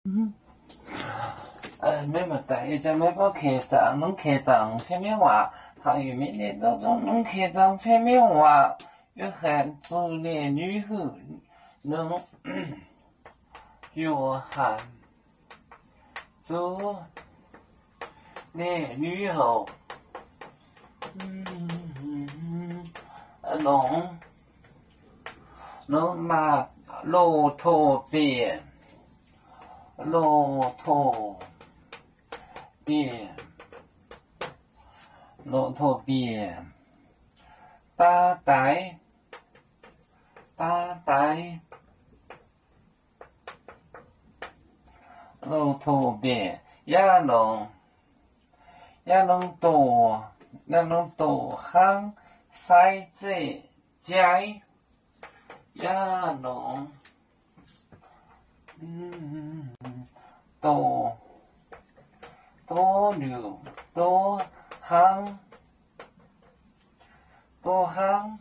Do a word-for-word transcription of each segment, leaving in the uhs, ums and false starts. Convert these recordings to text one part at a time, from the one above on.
嗯，呃，每么大一只每个客栈，拢客栈片面话，行业每年当中拢客栈片面话，约翰中年女后，能约翰中年女后，嗯，侬侬拿骆驼鞭。骆驼鞭，骆驼鞭，打带，打带，骆驼鞭，也能，也能多，也能多行赛子街，也能，嗯。多多流多行多行，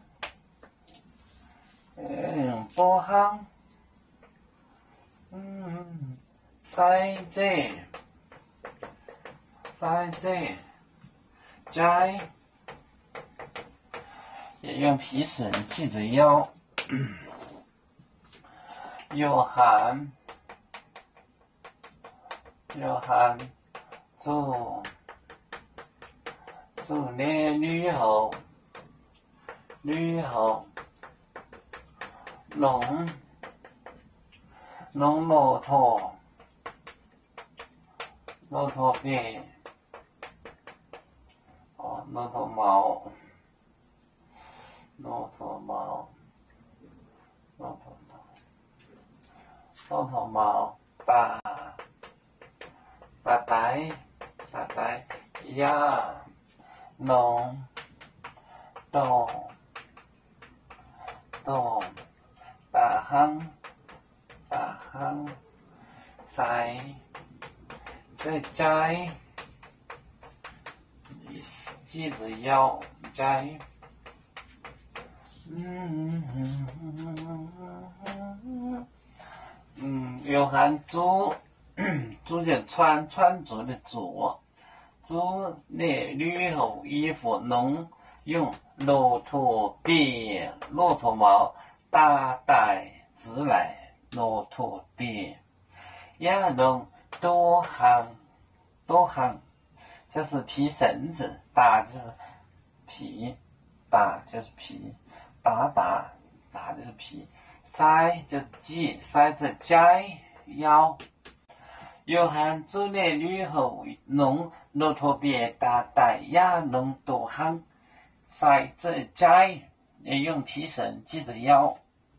嗯，多行，嗯，赛子赛子摘，也用皮绳系着腰，有寒。约翰中中年女后，女后龙龙骆驼，骆驼鞭，哦，骆驼毛，骆驼毛，骆驼毛，骆驼毛大。打带，打带，呀，农，豆，豆，打行，打行，赛，再摘，系着腰摘，嗯嗯嗯嗯，约翰猪。猪就穿穿着的着，猪那女后衣服侬用骆驼鞭，骆驼毛打带自来骆驼鞭，也能多行多行，这是皮绳子，打就是皮，打就是皮，打打打就是皮，塞就是系，塞着摘腰。约翰中年女后，侬骆驼鞭打带也能多行，赛这摘，也用皮绳系着腰。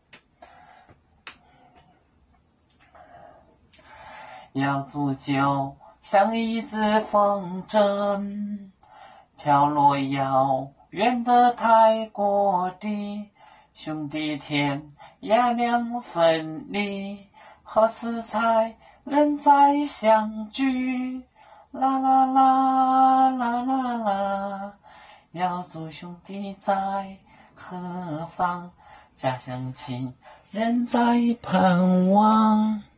要煮酒，像一只风筝，飘落遥远的泰国地，兄弟天涯两分离，何时才能再相聚？啦啦啦啦啦啦，要说兄弟在何方？家乡亲人在盼望。